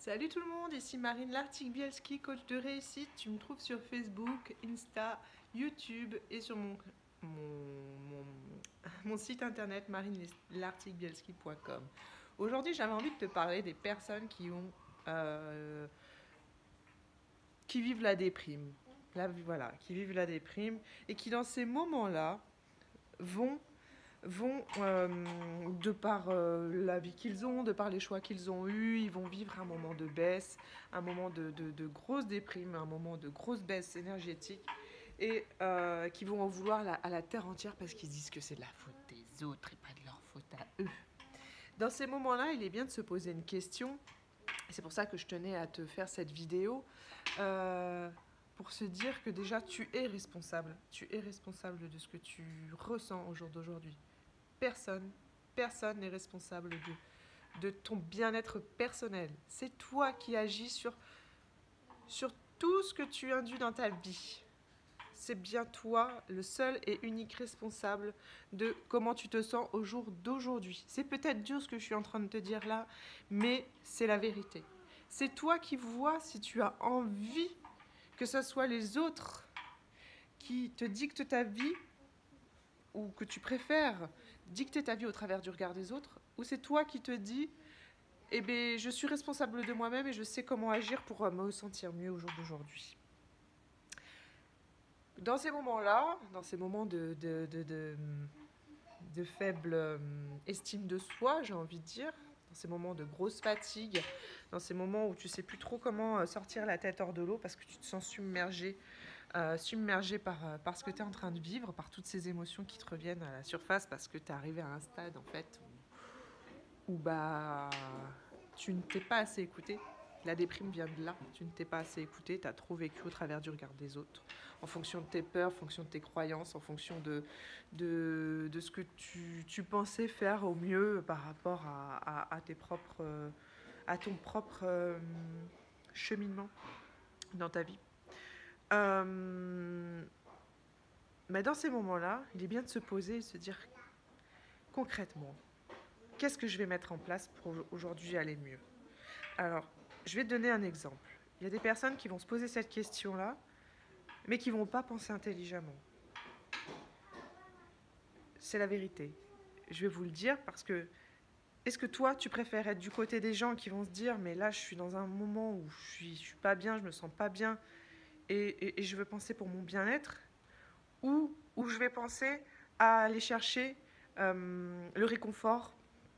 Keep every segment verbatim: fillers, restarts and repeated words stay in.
Salut tout le monde, ici Marine Lartigue-Bielski, coach de réussite. Tu me trouves sur Facebook, Insta, YouTube et sur mon, mon, mon, mon site internet marine lartigue bielski point com. Aujourd'hui, j'avais envie de te parler des personnes qui ont euh, qui vivent la déprime. Là, voilà, qui vivent la déprime et qui dans ces moments-là vont vont, euh, de par euh, la vie qu'ils ont, de par les choix qu'ils ont eus, ils vont vivre un moment de baisse, un moment de, de, de grosse déprime, un moment de grosse baisse énergétique, et euh, qui vont en vouloir la, à la terre entière parce qu'ils disent que c'est de la faute des autres et pas de leur faute à eux. Dans ces moments-là, il est bien de se poser une question, et c'est pour ça que je tenais à te faire cette vidéo, euh, pour se dire que déjà tu es responsable, tu es responsable de ce que tu ressens au jour d'aujourd'hui. Personne, personne n'est responsable de, de ton bien-être personnel. C'est toi qui agis sur, sur tout ce que tu induis dans ta vie. C'est bien toi le seul et unique responsable de comment tu te sens au jour d'aujourd'hui. C'est peut-être dur ce que je suis en train de te dire là, mais c'est la vérité. C'est toi qui vois si tu as envie que ce soit les autres qui te dictent ta vie ou que tu préfères dicter ta vie au travers du regard des autres, ou c'est toi qui te dis eh bien, je suis responsable de moi-même et je sais comment agir pour me sentir mieux au jour d'aujourd'hui. Dans ces moments-là, dans ces moments de, de, de, de, de faible estime de soi, j'ai envie de dire, dans ces moments de grosse fatigue, dans ces moments où tu ne sais plus trop comment sortir la tête hors de l'eau parce que tu te sens submergé, Euh, submergé par, euh, par ce que tu es en train de vivre, par toutes ces émotions qui te reviennent à la surface parce que tu es arrivé à un stade en fait où, où bah, tu ne t'es pas assez écouté. La déprime vient de là, tu ne t'es pas assez écouté, tu as trop vécu au travers du regard des autres, en fonction de tes peurs, en fonction de tes croyances, en fonction de, de, de ce que tu, tu pensais faire au mieux par rapport à, à, à, tes propres, à ton propre euh, cheminement dans ta vie. Euh, mais dans ces moments-là, il est bien de se poser et se dire concrètement, qu'est-ce que je vais mettre en place pour aujourd'hui aller mieux? Alors, je vais te donner un exemple. Il y a des personnes qui vont se poser cette question-là, mais qui ne vont pas penser intelligemment. C'est la vérité. Je vais vous le dire parce que est-ce que toi, tu préfères être du côté des gens qui vont se dire mais là, je suis dans un moment où je suis, je suis pas bien, je me sens pas bien et, et, et je veux penser pour mon bien-être, ou où je vais penser à aller chercher euh, le réconfort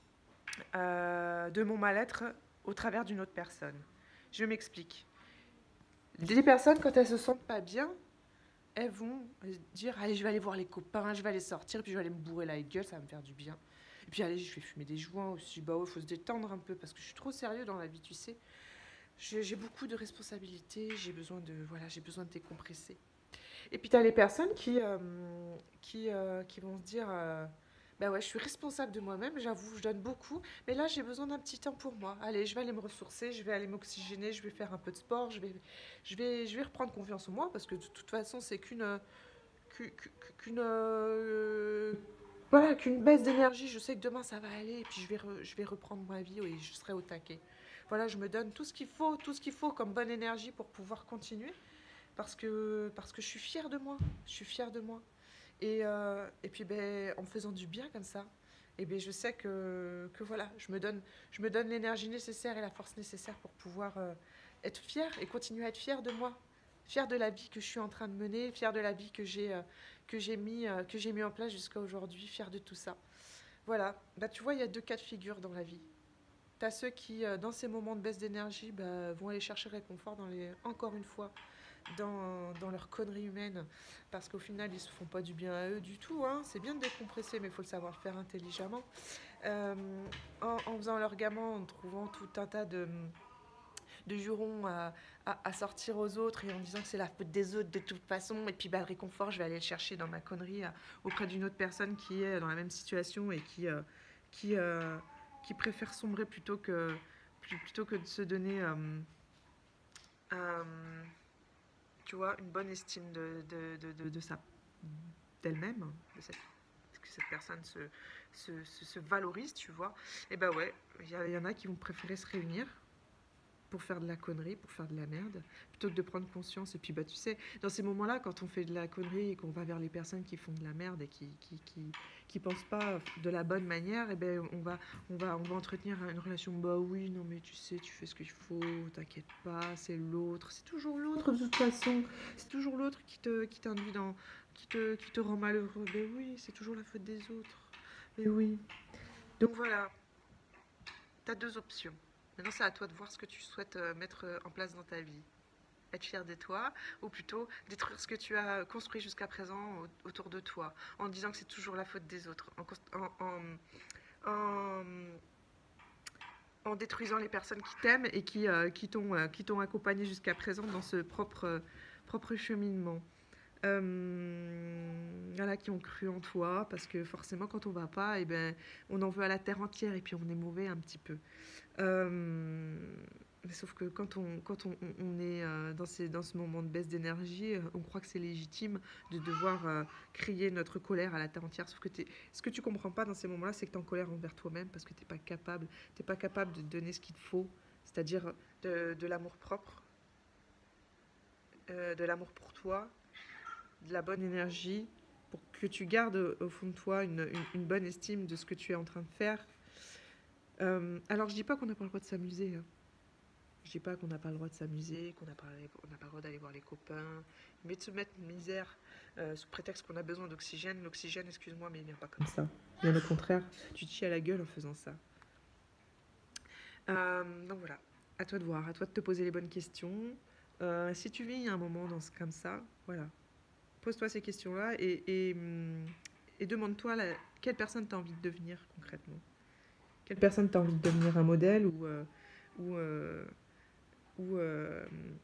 euh, de mon mal-être au travers d'une autre personne. Je m'explique. Des personnes, quand elles se sentent pas bien, elles vont dire allez, je vais aller voir les copains, je vais aller sortir, puis je vais aller me bourrer la gueule, ça va me faire du bien. Et puis allez, je vais fumer des joints aussi. Bah ouais, faut se détendre un peu parce que je suis trop sérieux dans la vie, tu sais. J'ai beaucoup de responsabilités, j'ai besoin de voilà, j'ai besoin de décompresser. Et puis tu as les personnes qui, euh, qui, euh, qui vont se dire euh, bah ouais, je suis responsable de moi-même, j'avoue, je donne beaucoup, mais là j'ai besoin d'un petit temps pour moi. Allez, je vais aller me ressourcer, je vais aller m'oxygéner, je vais faire un peu de sport, je vais, je vais, je vais reprendre confiance en moi parce que de toute façon, c'est qu'une. qu'une. Euh, voilà, qu'une baisse d'énergie. Je sais que demain ça va aller et puis je vais, re, je vais reprendre ma vie et je serai au taquet. Voilà, je me donne tout ce qu'il faut, tout ce qu'il faut comme bonne énergie pour pouvoir continuer. Parce que, parce que je suis fière de moi, je suis fière de moi. Et, euh, et puis ben, en me faisant du bien comme ça, et ben, je sais que, que voilà, je me donne, je me donne l'énergie nécessaire et la force nécessaire pour pouvoir euh, être fière et continuer à être fière de moi. Fière de la vie que je suis en train de mener, fière de la vie que j'ai euh, que j'ai mis, euh, que j'ai mis en place jusqu'à aujourd'hui, fière de tout ça. Voilà, bah, tu vois, il y a deux cas de figure dans la vie. Tu as ceux qui, euh, dans ces moments de baisse d'énergie, bah, vont aller chercher réconfort dans les, encore une fois, dans, dans leur connerie humaine, parce qu'au final, ils se font pas du bien à eux du tout. Hein. C'est bien de décompresser, mais il faut le savoir le faire intelligemment. Euh, en, en faisant leur gamin, en trouvant tout un tas de, de jurons à, à, à sortir aux autres et en disant que c'est la faute des autres de toute façon, et puis bah, le réconfort, je vais aller le chercher dans ma connerie à, auprès d'une autre personne qui est dans la même situation et qui, euh, qui, euh, qui préfère sombrer plutôt que, plutôt que de se donner... Euh, euh, tu vois, une bonne estime de, de, de, de, de sa, d'elle-même, de cette, que cette personne se, se, se, se valorise, tu vois. Et bah ouais, il y, y en a qui vont préférer se réunir pour faire de la connerie, pour faire de la merde, plutôt que de prendre conscience. Et puis, bah, tu sais, dans ces moments-là, quand on fait de la connerie et qu'on va vers les personnes qui font de la merde et qui qui, qui, qui pensent pas de la bonne manière, et ben on va, on va, on va entretenir une relation. Bah oui, non mais tu sais, tu fais ce qu'il faut, t'inquiète pas, c'est l'autre, c'est toujours l'autre de toute façon, c'est toujours l'autre qui te, qui t'induit dans, qui te, qui te rend malheureux. Ben oui, c'est toujours la faute des autres. Mais oui. Donc voilà, t'as deux options. Maintenant, c'est à toi de voir ce que tu souhaites euh, mettre euh, en place dans ta vie. Être fier de toi, ou plutôt détruire ce que tu as construit jusqu'à présent au- autour de toi, en disant que c'est toujours la faute des autres, en, const- en, en- en- en détruisant les personnes qui t'aiment et qui, euh, qui t'ont euh, qui t'ont accompagné jusqu'à présent dans ce propre, euh, propre cheminement. Euh, voilà, qui ont cru en toi, parce que forcément, quand on va pas, eh ben, on en veut à la terre entière et puis on est mauvais un petit peu. Euh, mais sauf que quand on, quand on, on- on est euh, dans, ces, dans ce moment de baisse d'énergie, euh, on croit que c'est légitime de devoir euh, crier notre colère à la terre entière. Sauf que t'es- ce que tu comprends pas dans ces moments-là, c'est que tu es en colère envers toi-même parce que tu n'es pas capable. T'es pas capable de donner ce qu'il te faut, c'est-à-dire de, de l'amour propre, euh, de l'amour pour toi, de la bonne énergie, pour que tu gardes au fond de toi une, une- une bonne estime de ce que tu es en train de faire. Euh, alors je dis pas qu'on n'a pas le droit de s'amuser, hein. Je dis pas qu'on n'a pas le droit de s'amuser, qu'on n'a pas, on n'a pas le droit d'aller voir les copains, mais de se mettre une misère euh, sous prétexte qu'on a besoin d'oxygène. L'oxygène, excuse-moi, mais il vient pas comme ça. Bien au contraire, tu te chies à la gueule en faisant ça. Euh, donc voilà, à toi de voir, à toi de te poser les bonnes questions. Euh, si tu vis un moment dans ce, comme ça, voilà, pose-toi ces questions-là et, et, hum, et demande-toi la- quelle personne tu as envie de devenir concrètement. Quelle personne tu as envie de devenir, un modèle ou, euh, ou, euh, ou euh,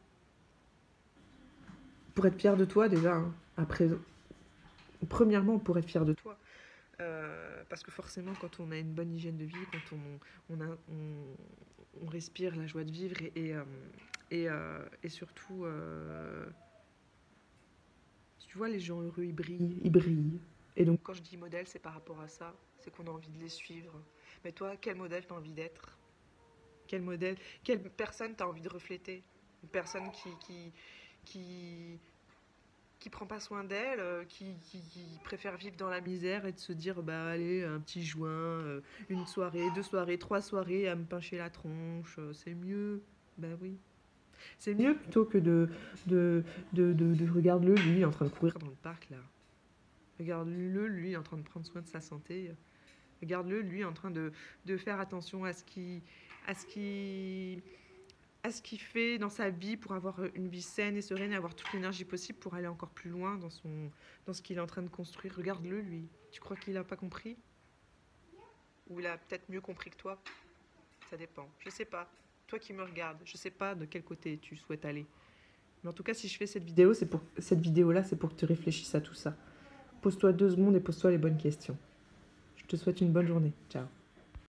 pour être fier de toi déjà, hein. Après, premièrement, pour être fier de toi. Euh, parce que forcément, quand on a une bonne hygiène de vie, quand on, on, a, on, on respire la joie de vivre et, et, euh, et, euh, et surtout, euh, tu vois, les gens heureux, ils brillent, ils brillent. Et donc, quand je dis modèle, c'est par rapport à ça, c'est qu'on a envie de les suivre. Mais toi, quel modèle t'as envie d'être? Quel modèle, quelle personne t'as envie de refléter? Une personne qui, qui, qui, qui prend pas soin d'elle, euh, qui, qui, qui préfère vivre dans la misère et de se dire bah allez un petit joint, euh, une soirée, deux soirées, trois soirées à me pincher la tronche, euh, c'est mieux. Bah oui. C'est mieux plutôt que de de de, de, de regarde-le lui il est en train de courir dans le parc là. Regarde-le lui il est en train de prendre soin de sa santé. Regarde-le lui en train de, de faire attention à ce qui à ce qui à ce qu'il fait dans sa vie pour avoir une vie saine et sereine et avoir toute l'énergie possible pour aller encore plus loin dans, son, dans ce qu'il est en train de construire. Regarde-le, lui. Tu crois qu'il n'a pas compris? Ou il a peut-être mieux compris que toi? Ça dépend. Je sais pas. Toi qui me regardes, je sais pas de quel côté tu souhaites aller. Mais en tout cas, si je fais cette vidéo, c'est pour cette vidéo-là, c'est pour que tu réfléchisses à tout ça. Pose-toi deux secondes et pose-toi les bonnes questions. Je te souhaite une bonne journée. Ciao.